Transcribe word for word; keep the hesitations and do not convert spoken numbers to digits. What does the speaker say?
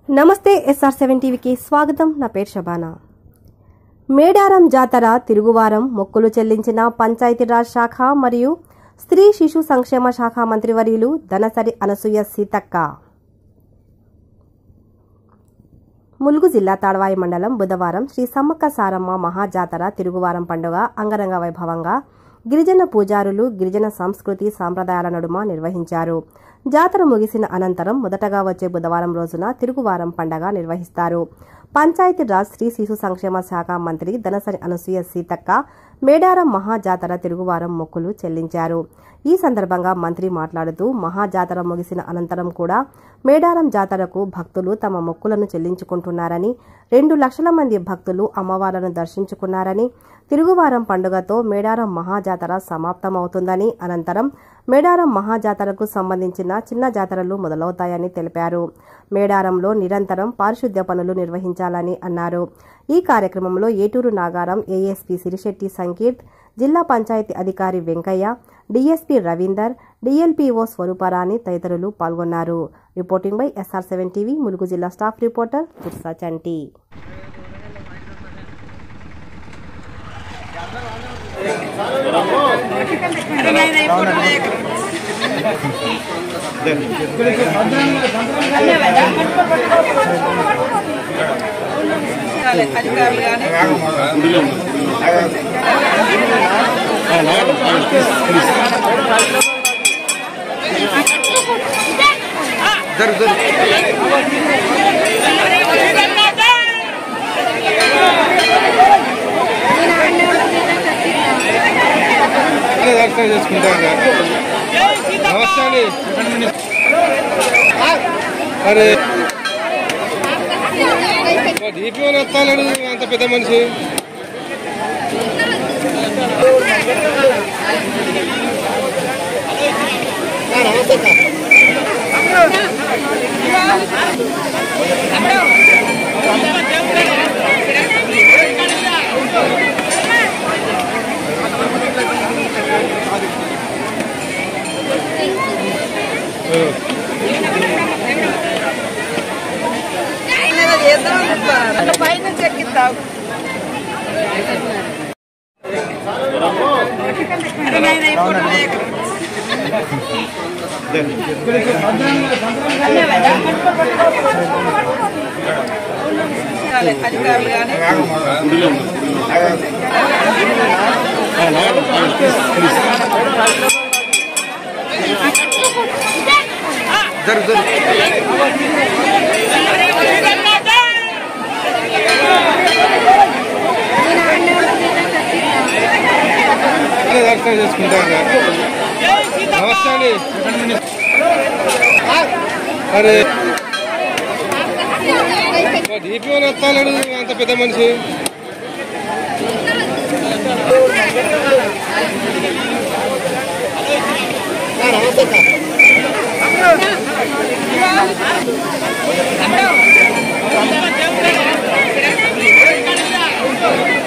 నమస్తే SR seven టీవీకి స్వాగతం. నా పేరు శబానా. మేడారం జాతర తిరుగువారం మొక్కులు చెల్లించిన పంచాయతీరాజ్ శాఖ మరియు స్త్రీ శిశు సంక్షేమ శాఖ మంత్రివర్యులు దనసరి అనసూయ సీతక్క. ములుగు జిల్లా తాడ్వాయి మండలం బుధవారం శ్రీ సమ్మక్క సారమ్మ మహాజాతర తిరుగువారం పండుగ అంగరంగ వైభవంగా గిరిజన పూజారులు గిరిజన సంస్కృతి సాంప్రదాయాల నడుమ నిర్వహించారు. జాతర ముగిసిన అనంతరం మొదటగా వచ్చే బుధవారం రోజున తిరుగువారం పండగ నిర్వహిస్తారు. పంచాయతీరాజ్ స్త్రీ శిశు సంక్షేమ శాఖ మంత్రి దనసరి అనసూయ సీతక్క మేడారం మహాజాతర తిరుగువారం మొక్కులు చెల్లించారు. ఈ సందర్భంగా మంత్రి మాట్లాడుతూ మహాజాతర ముగిసిన అనంతరం కూడా మేడారం జాతరకు భక్తులు తమ మొక్కులను చెల్లించుకుంటున్నారని, రెండు లక్షల మంది భక్తులు అమ్మవార్లను దర్శించుకున్నారని, తిరుగువారం పండుగతో మేడారం మహాజాతర సమాప్తమవుతుందని, అనంతరం మేడారం మహాజాతరకు సంబంధించిన చిన్న జాతరలు మొదలవుతాయని తెలిపారు. మేడారంలో నిరంతరం పారిశుద్ధ్య పనులు నిర్వహించాలని అన్నారు. ఈ కార్యక్రమంలో ఏటూరు నాగారం ఏఎస్పీ సిరిశెట్టి సంకీర్త్, జిల్లా పంచాయతీ అధికారి వెంకయ్య, డీఎస్పీ రవీందర్, డీఎల్పీఓ స్వరూపరాణి తదితరులు పాల్గొన్నారు. Reporting by S R seven TV Mulugu జిల్లా స్టాఫ్ రిపోర్టర్ గుర్సా చంటి. అరే దీపం వస్తాడు అంత పెద్ద మనిషి. పైన చెక్కిస్తావు అధికారులు కానీ చేసుకుంటారు. నమస్తే. అరే దీపం వస్తాడు అంత పెద్ద మనిషి. నమస్తే.